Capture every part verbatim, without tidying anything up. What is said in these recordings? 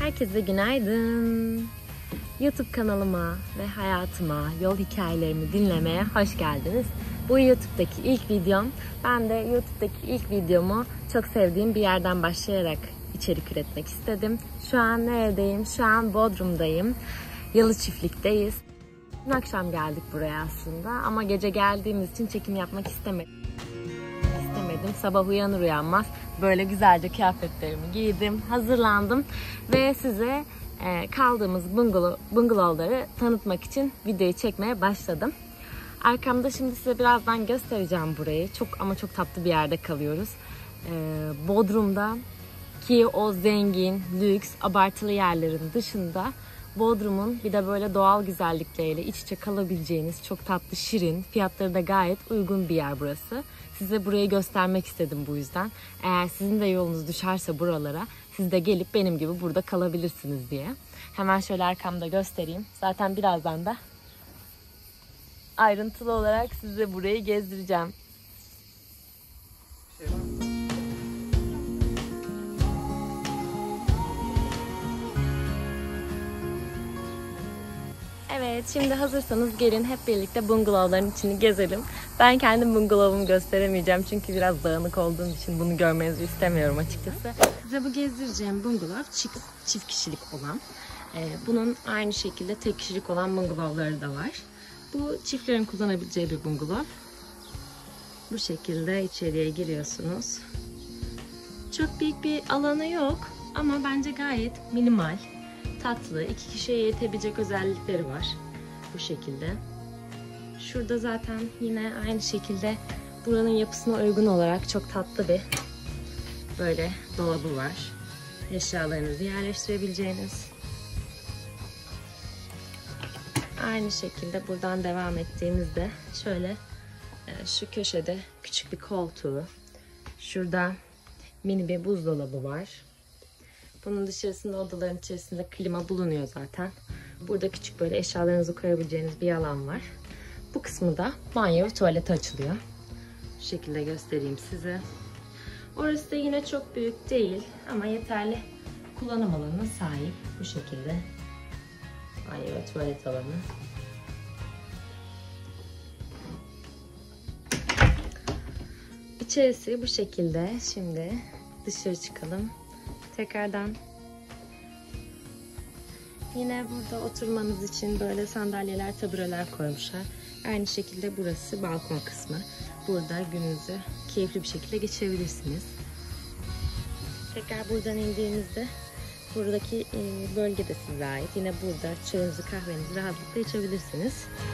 Herkese günaydın. YouTube kanalıma ve hayatıma, yol hikayelerimi dinlemeye hoş geldiniz. Bu YouTube'daki ilk videom. Ben de YouTube'daki ilk videomu çok sevdiğim bir yerden başlayarak içerik üretmek istedim. Şu an neredeyim? Şu an Bodrum'dayım. Yalı Çiftlik'teyiz. Dün akşam geldik buraya aslında ama gece geldiğimiz için çekim yapmak istemedim. istemedim. Sabah uyanır uyanmaz böyle güzelce kıyafetlerimi giydim, hazırlandım ve size kaldığımız bungalov, bungalovları tanıtmak için videoyu çekmeye başladım. Arkamda şimdi size birazdan göstereceğim burayı. Çok ama çok tatlı bir yerde kalıyoruz. Bodrum'da ki o zengin, lüks, abartılı yerlerin dışında Bodrum'un bir de böyle doğal güzellikleriyle iç içe kalabileceğiniz çok tatlı, şirin, fiyatları da gayet uygun bir yer burası. Size burayı göstermek istedim bu yüzden. Eğer sizin de yolunuz düşerse buralara, siz de gelip benim gibi burada kalabilirsiniz diye. Hemen şöyle arkamda göstereyim. Zaten birazdan da ayrıntılı olarak size burayı gezdireceğim. Evet, şimdi hazırsanız gelin hep birlikte bungalovların içini gezelim. Ben kendim bungalovumu gösteremeyeceğim çünkü biraz dağınık olduğum için bunu görmenizi istemiyorum açıkçası. Size bu gezdireceğim bungalov çift, çift kişilik olan. Ee, bunun aynı şekilde tek kişilik olan bungalovları da var. Bu çiftlerin kullanabileceği bir bungalov. Bu şekilde içeriye giriyorsunuz. Çok büyük bir alanı yok ama bence gayet minimal. Tatlı, iki kişiye yetebilecek özellikleri var. Bu şekilde. Şurada zaten yine aynı şekilde buranın yapısına uygun olarak çok tatlı bir böyle dolabı var. Eşyalarınızı yerleştirebileceğiniz. Aynı şekilde buradan devam ettiğimizde şöyle şu köşede küçük bir koltuğu. Şurada mini bir buzdolabı var. Bunun dışarısında odaların içerisinde klima bulunuyor zaten. Burada küçük böyle eşyalarınızı koyabileceğiniz bir alan var. Bu kısmı da banyo ve tuvalete açılıyor. Şu şekilde göstereyim size. Orası da yine çok büyük değil ama yeterli kullanım alanına sahip. Bu şekilde banyo ve tuvalet alanı. İçerisi bu şekilde. Şimdi dışarı çıkalım. Tekrardan yine burada oturmanız için böyle sandalyeler, tabureler koymuşlar. Aynı şekilde burası balkon kısmı. Burada gününüzü keyifli bir şekilde geçirebilirsiniz. Tekrar buradan indiğinizde buradaki bölge de size ait. Yine burada çayınızı, kahvenizi rahatlıkla içebilirsiniz.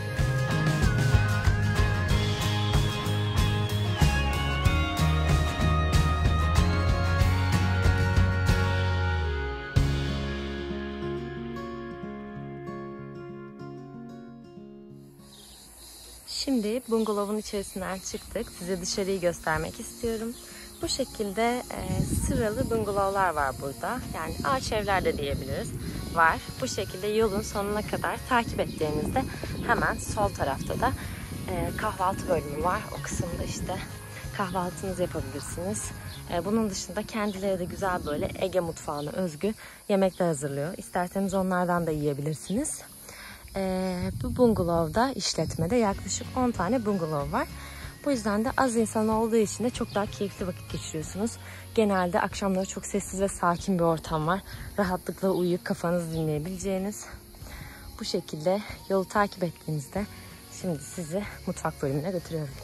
Şimdi bungalovun içerisinden çıktık. Size dışarıyı göstermek istiyorum. Bu şekilde e, sıralı bungalovlar var burada. Yani ağaç evler de diyebiliriz. Var. Bu şekilde yolun sonuna kadar takip ettiğinizde hemen sol tarafta da e, kahvaltı bölümü var. O kısımda işte kahvaltınızı yapabilirsiniz. E, bunun dışında kendileri de güzel böyle Ege mutfağına özgü yemekler hazırlıyor. İsterseniz onlardan da yiyebilirsiniz. Ee, bu bungalovda, işletmede yaklaşık on tane bungalov var. Bu yüzden de az insan olduğu için de çok daha keyifli vakit geçiriyorsunuz. Genelde akşamları çok sessiz ve sakin bir ortam var. Rahatlıkla uyuyup kafanızı dinleyebileceğiniz. Bu şekilde yolu takip ettiğinizde şimdi sizi mutfak bölümüne götürüyorum.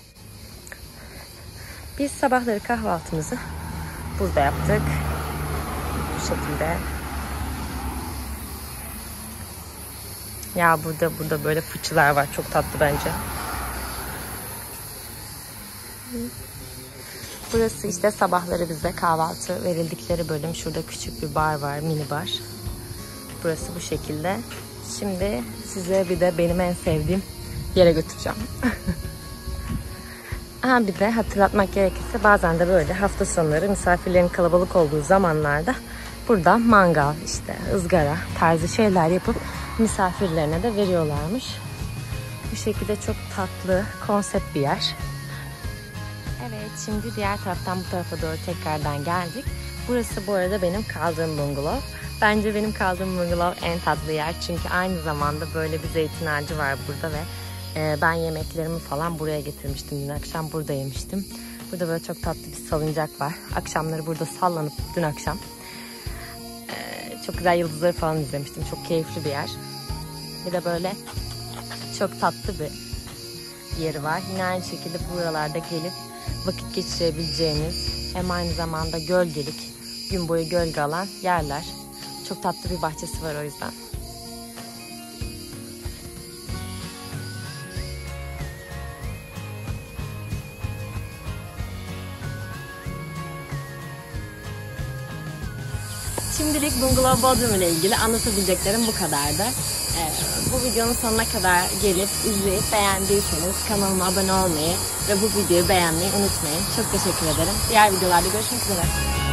Biz sabahları kahvaltımızı burada yaptık. Bu şekilde. Ya burada burada böyle fıçılar var. Çok tatlı bence. Burası işte sabahları bize kahvaltı verildikleri bölüm. Şurada küçük bir bar var. Mini bar. Burası bu şekilde. Şimdi size bir de benim en sevdiğim yere götüreceğim. Aha, bir de hatırlatmak gerekirse bazen de böyle hafta sonları misafirlerin kalabalık olduğu zamanlarda burada mangal, işte ızgara tarzı şeyler yapıp misafirlerine de veriyorlarmış. Bu şekilde çok tatlı, konsept bir yer. Evet, şimdi diğer taraftan bu tarafa doğru tekrardan geldik. Burası bu arada benim kaldığım bungalov. Bence benim kaldığım bungalov en tatlı yer. Çünkü aynı zamanda böyle bir zeytin ağacı var burada ve e, ben yemeklerimi falan buraya getirmiştim. Dün akşam burada yemiştim. Burada böyle çok tatlı bir salıncak var. Akşamları burada sallanıp dün akşam e, çok güzel yıldızları falan izlemiştim. Çok keyifli bir yer. Bir de böyle çok tatlı bir yeri var. Yine aynı şekilde buralarda gelip vakit geçirebileceğiniz, hem aynı zamanda gölgelik, gün boyu gölge alan yerler. Çok tatlı bir bahçesi var o yüzden. Şimdilik Bungalov Bodrum ile ilgili anlatabileceklerim bu kadardı. Ee, bu videonun sonuna kadar gelip izleyip beğendiyseniz kanalıma abone olmayı ve bu videoyu beğenmeyi unutmayın. Çok teşekkür ederim. Diğer videolarda görüşmek üzere.